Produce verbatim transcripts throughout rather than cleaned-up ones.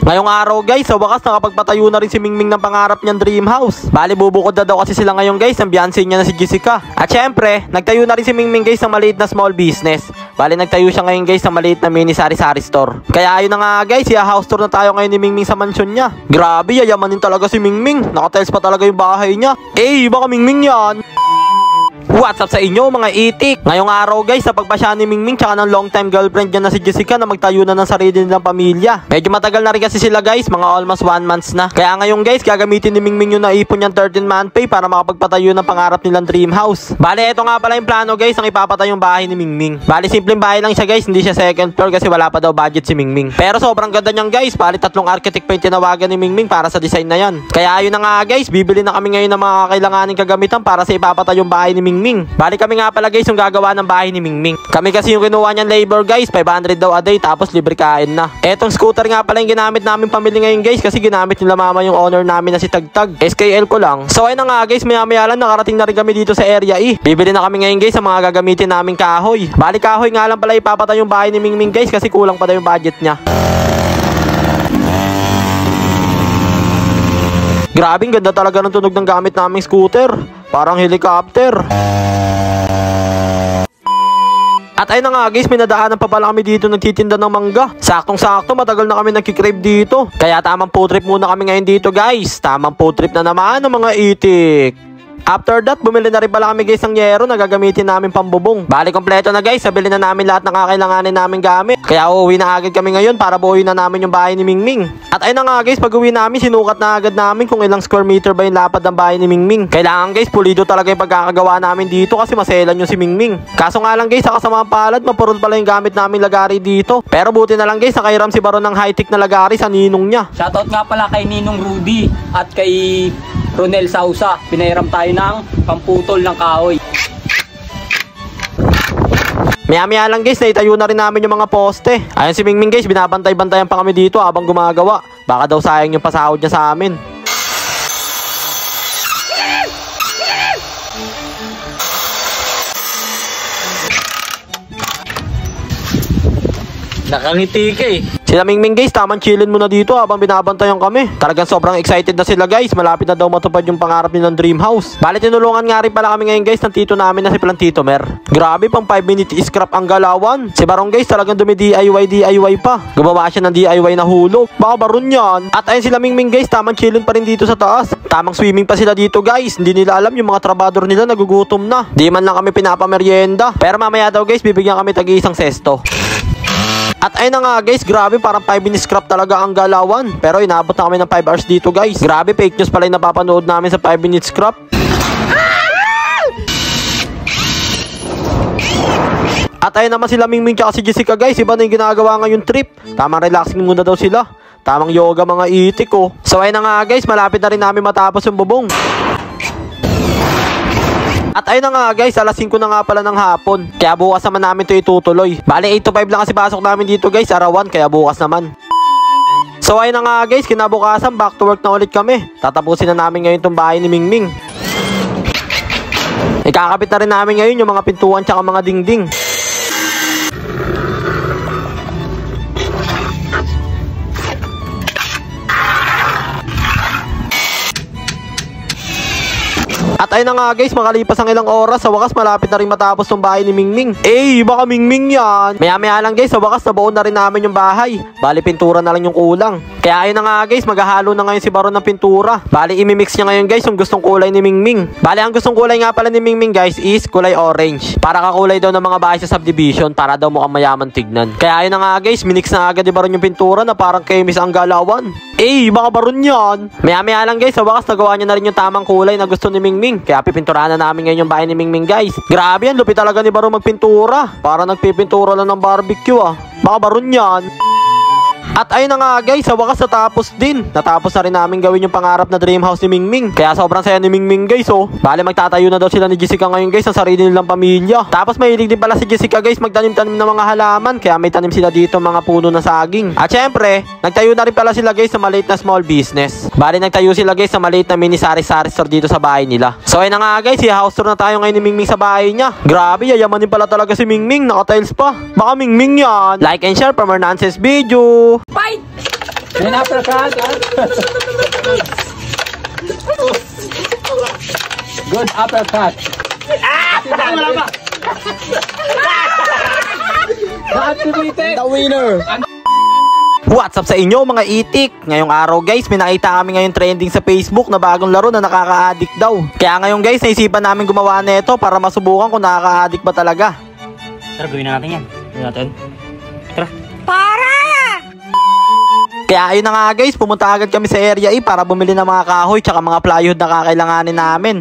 Ngayong araw guys, sa wakas nakapagpatayo na rin si Mingming ng pangarap niyang dream house. Bali bubukod na daw kasi sila ngayon guys ng fiancé niya na si Jessica. At syempre, nagtayo na rin si Mingming guys ng maliit na small business. Bali nagtayo siya ngayon guys ng maliit na mini sari-sari store. Kaya ayun na nga guys, siya house tour na tayo ngayon ni Mingming sa mansyon niya. Grabe, yayamanin talaga si Mingming. Nakatiles pa talaga yung bahay niya. Eh, baka Mingming yan. What's up sa inyo mga itik? Ngayong araw guys, sa pagpasya ni Mingming tsaka ng long time girlfriend niya na si Jessica na magtayo na ng sarili nilang pamilya. Medyo matagal na rin kasi sila guys, mga almost one months na. Kaya ngayon guys, gagamitin ni Mingming yung naipon niyang thirteen month pay para makapagpatayo ng pangarap nilang dream house. Bale, ito nga pala yung plano guys, ang ipapatayong bahay ni Mingming. Bale, simpleng bahay lang siya guys, hindi siya second floor kasi wala pa daw budget si Mingming. Pero sobrang ganda niyan guys, bale tatlong architect pa yung tinawagan ni Mingming para sa design na yan. Kaya ayun na nga guys, bibili na kami ngayon ng mga kakailanganing kagamitan para sa ipapatayong bahay ni Mingming. Bale, kami nga pala guys yung gagawa ng bahay ni Mingming. Kami kasi yung kinuha niyang labor guys, five hundred daw a day tapos libre kain na. Etong scooter nga pala yung ginamit namin pamili ngayon guys kasi ginamit nila mama yung owner namin na si Tagtag. S K L ko lang. So ayun na nga guys, maya maya lang nakarating na rin kami dito sa area E. Bibili na kami ngayon guys sa mga gagamitin naming kahoy. Bali kahoy nga lang pala ipapatay yung bahay ni Mingming guys kasi kulang pa daw yung budget niya. Grabe, ganda talaga ng tunog ng gamit naming scooter. Parang helicopter. At ayun na nga guys, may nadaanan pa pala kami dito nagtitinda ng mangga. Saktong sakto, matagal na kami nagkikrave dito. Kaya tamang food trip muna kami ngayon dito guys. Tamang food trip na naman ng mga itik. After that, bumili na rin pala kami guys ng yero na gagamitin namin pambubong. Bali, kompleto na guys. Sabili na namin lahat ng kakailanganin namin gamit. Kaya uuwi na agad kami ngayon para buuin na namin yung bahay ni Mingming. At ayun na nga guys, pag uwi namin, sinukat na agad namin kung ilang square meter ba yung lapad ng bahay ni Mingming. Kailangan guys, pulido talaga yung pagkakagawa namin dito kasi maselan yung si Mingming. Kaso nga lang guys, sa kasamang palad, mapurol pala yung gamit namin lagari dito. Pero buti na lang guys, nakairam si Baron ng high-tech na lagari sa ninong niya. Shoutout nga pala kay Ninong Rudy at kay Ronel Sausa. Pinairam tayo ng pamputol ng kahoy. Maya-maya lang guys, naitayo na rin namin yung mga poste. Ayun si Mingming guys, binabantay-bantayan pa kami dito habang gumagawa. Baka daw sayang yung pasahod niya sa amin. Nakangiti ka eh. Sila Mingming guys, tamang chillin muna dito habang binabantayan kami. Talagang sobrang excited na sila guys. Malapit na daw matupad yung pangarap nilang dream house. Bali, tinulungan nga rin pala kami ngayon guys ng tito namin na si Plantito Mer. Grabe, pang five minute scrap ang galawan. Si Baron guys talagang dumi D I Y D I Y pa. Gumawa siya ng D I Y na hulog. Baka Baron yan. At ayun sila Mingming guys, tamang chillin pa rin dito sa taas. Tamang swimming pa sila dito guys. Hindi nila alam yung mga trabador nila nagugutom na. Di man lang kami pinapamerienda. Pero mamaya daw guys, bibigyan kami tagi isang sesto. At ayun na nga guys, grabe, parang five minute scrap talaga ang galawan. Pero inabot na kami ng five hours dito guys. Grabe, fake news pala yung napapanood namin sa five minute scrap. At ayun naman sila Mingming tsaka si Jessica guys. Iba na yung ginagawa ngayong trip. Tamang relaxing muna daw sila. Tamang yoga mga itik oh. So ayun na nga guys, malapit na rin namin matapos yung bubong. At ayun na nga guys, alas singko na nga pala ng hapon. Kaya bukas naman namin ito itutuloy. Bale, eight to five lang kasi pasok namin dito guys, arawan, kaya bukas naman. So ayun na nga guys, kinabukasan, back to work na ulit kami. Tatapusin na namin ngayon itong bahay ni Mingming. Ikakapit na rin namin ngayon yung mga pintuan tsaka mga dingding. At ayun na nga guys, makalipas ang ilang oras, sa wakas malapit na rin matapos ng bahay ni Mingming. Eh, baka Mingming yan. Maya-maya lang guys, sa wakas nabuo na rin namin yung bahay. Bali, pintura na lang yung kulang. Kaya ayun na nga guys, maghahalo na ngayon si Baron ng pintura. Bali, imimix niya ngayon guys yung gustong kulay ni Mingming. Bali, ang gustong kulay nga pala ni Mingming guys is kulay orange. Para kakulay daw ng mga bahay sa subdivision, para daw mukhang mayaman tignan. Kaya ayun na nga guys, minix na agad ni Baron yung pintura na parang kemis ang galawan. Eh, baka Baron yan. Maya-maya lang guys, sa wakas nagawa niya na rin yung tamang kulay na gusto ni Mingming. Kaya pipinturahan na namin ngayon yung bahay ni Mingming guys. Grabe yan, lupit talaga ni Baron magpintura. Para nagpipintura lang ng barbecue ah. Baka Baron yan. At ayun na nga guys, sa wakas natapos din. Natapos na rin namin gawin yung pangarap na dream house ni Mingming. Kaya sobrang saya ni Mingming guys oh. Bale, magtatayo na daw sila ni Jessica ngayon guys ng sarili nilang pamilya. Tapos mahilig din pala si Jessica guys magtanim-tanim ng mga halaman. Kaya may tanim sila dito mga puno na saging. At syempre, nagtayo na rin pala sila guys sa maliit na small business. Bale, nagtayo sila guys sa maliit na mini sari-sari store dito sa bahay nila. So ayun na nga guys, i-house tour na tayo ngayon ni Mingming sa bahay niya. Grabe, yayamanin pala talaga si Mingming. Naka-tiles pa. Baka Mingming yan. Like and share for more nonsense video. Bye! May uppercut. Good uppercut. Wala pa. Activated. The winner. What's up sa inyo mga itik? Ngayong araw guys, may nakita kami ngayon trending sa Facebook na bagong laro na nakaka-addict daw. Kaya ngayon guys, naisipan namin gumawa nito para masubukan kung nakaka-addict ba talaga. Tara, gawin na natin yan. Gawin natin. Tara. Kaya ayun na nga guys, pumunta agad kami sa Area E para bumili ng mga kahoy tsaka mga plywood na kakailanganin namin.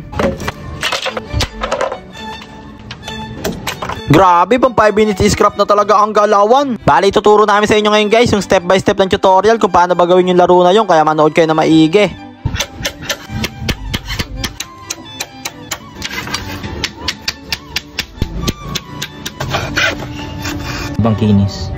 Grabe, pang five minutes scrap na talaga ang galawan. Bali, tuturo namin sa inyo ngayon guys yung step by step ng tutorial kung paano ba gawin yung laro na yun. Kaya manood kayo na maigi. Ibang kinis.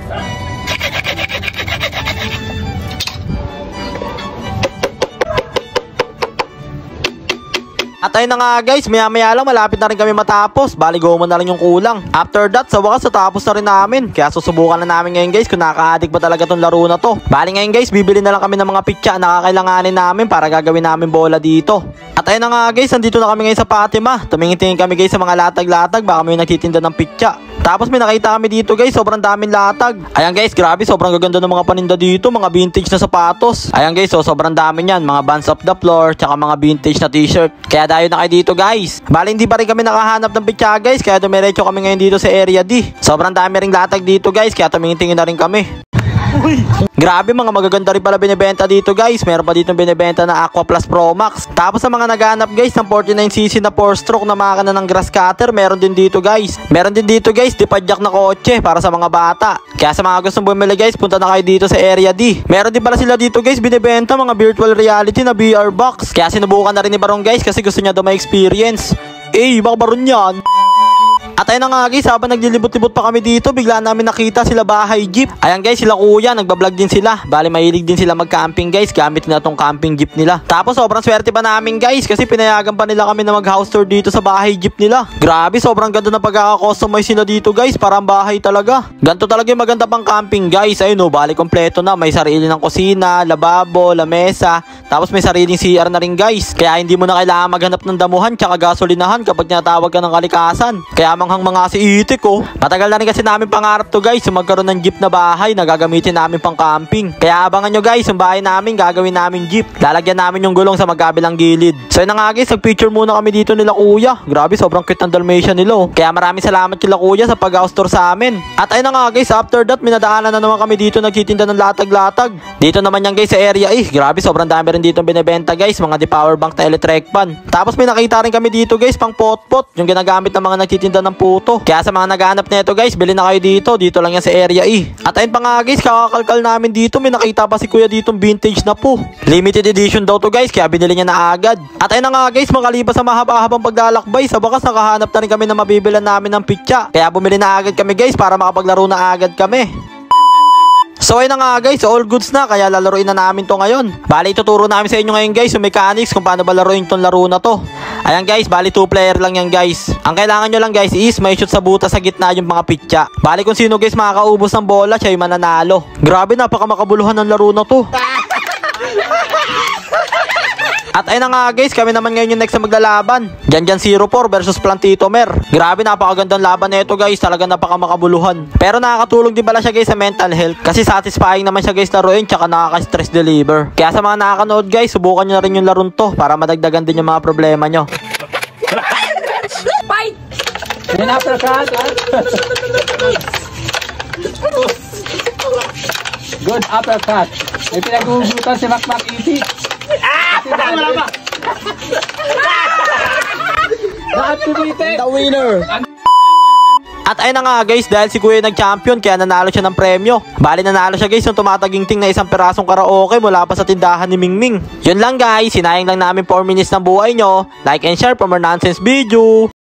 At ayun na nga guys, maya maya lang malapit na rin kami matapos. Bali, go mo na lang yung kulang. After that, sa wakas natapos na rin namin. Kaya susubukan na namin ngayon guys kung nakaka-addict ba talaga tong laro na to. Bali ngayon guys, bibili na lang kami ng mga pitsa na kakailanganin namin para gagawin namin bola dito. At ayun na nga guys, nandito na kami ngayon sa Fatima. Tumingin-tingin kami guys sa mga latag-latag, baka may nagtitinda ng pitsa. Tapos may nakita kami dito guys, sobrang daming latag. Ayan guys, grabe, sobrang gaganda ng mga paninda dito, mga vintage na sapatos. Ayan guys, so sobrang dami niyan, mga Vans of the Floor, tsaka mga vintage na t-shirt. Kaya dayo na kayo dito guys. Bali, hindi pa rin kami nakahanap ng pitsa guys, kaya dumiretso kami ngayon dito sa Area D. Sobrang dami ring latag dito guys, kaya tumingin-tingin na rin kami. Grabe, mga magaganda rin pala binibenta dito guys. Meron pa dito binibenta na Aqua Plus Pro Max. Tapos sa mga naghanap guys ng forty-nine C C na four stroke na makina ng grass cutter, meron din dito guys. Meron din dito guys dipadyak na kotse para sa mga bata. Kaya sa mga gustong bumili guys, punta na kayo dito sa Area D. Meron din pala sila dito guys binibenta mga virtual reality na V R box. Kaya sinubukan na rin ni Baron guys kasi gusto niya daw may experience. Eh, baka Baron yan. At ayun na nga guys, habang naglilibot-libot pa kami dito, bigla namin nakita sila bahay jeep. Ayan guys, sila kuya, nagbablog din sila. Bali, mahilig din sila mag-camping guys, gamit nila tong camping jeep nila. Tapos sobrang swerte pa namin guys, kasi pinayagan pa nila kami na mag-house tour dito sa bahay jeep nila. Grabe, sobrang ganda na pagkaka-customize sila dito guys, parang bahay talaga. Ganto talaga yung maganda pang camping guys. Ayun o, bali kompleto na, may sarili ng kusina, lababo, lamesa. Tapos may sariling C R na rin guys. Kaya hindi mo na kailangan maghanap ng damuhan tsaka gasolinahan kapag tinatawag ka ng kalikasan. Kaya manghang mga si itik oh. Matagal na rin kasi namin pangarap to guys, yung magkaroon ng jeep na bahay na gagamitin namin pang camping. Kaya abangan nyo guys, yung bahay namin gagawin namin jeep. Lalagyan namin yung gulong sa magkabilang gilid. So yun na nga guys, nag-picture muna kami dito nila kuya. Grabe, sobrang cute ng Dalmatian nila oh. Kaya maraming salamat kila kuya sa pag-house tour sa amin. At ayun na nga guys, after that minadaanan na naman kami dito nagtitinda ng latag-latag. Dito naman yan guys sa Area E. Grabe, sobrang dami rin dito binibenta guys, mga di-power bank na electric pan. Tapos may nakita rin kami dito guys pang pot-pot, yung ginagamit ng mga nagtitinda ng puto. Kaya sa mga naghahanap nito guys, bilhin na kayo dito. Dito lang yan sa Area E. At ayun pa nga guys, kakakalkal namin dito. May nakita pa si kuya ditong vintage na po. Limited edition daw to guys, kaya binili niya na agad. At ayun na nga guys, makalipas sa mahaba-habang paglalakbay, sa bakas nakahanap na rin kami na mabibilan namin ng pitsa. Kaya bumili na agad kami guys para makapaglaro na agad kami. So ayun na nga guys, all goods na, kaya lalaroin na namin to ngayon. Bali, ituturo namin sa inyo ngayon guys yung mechanics kung paano ba laruin tong laro na to. Ayan guys, bali two player lang yan guys. Ang kailangan nyo lang guys is may shoot sa buta sa gitna yung mga pitsa. Bali kung sino guys makakaubos ng bola, siya yung mananalo. Grabe, napaka makabuluhan ng laro na to. At ayun na nga guys, kami naman ngayon yung next na maglalaban. Janjan zero four versus Plantito Mer. Grabe, napakagandang laban na ito guys. Talaga napaka makabuluhan. Pero nakakatulong din pala siya guys sa mental health. Kasi satisfying naman siya guys laruin, tsaka nakaka-stress deliver. Kaya sa mga nakakanood guys, subukan nyo na rin yung laron to para madagdagan din yung mga problema nyo. Fight! May uppercut. Good uppercut. May pinag-uugutan si Mac Mac Easy. Wala pa. Activated. The winner. At ayun na nga guys, dahil si kuya nag-champion, kaya nanalo siya ng premyo. Bali, nanalo siya guys ng tumataginting na isang pirasong karaoke mula pa sa tindahan ni Mingming. Yun lang guys, sinayang lang namin four minutes ng buhay nyo. Like and share for more nonsense video.